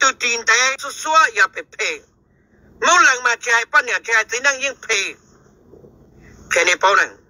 từ tin tay số số ya pe pe mỗi lần mà chạy bắt nhà chạy thì năng yên pe pe này bao lần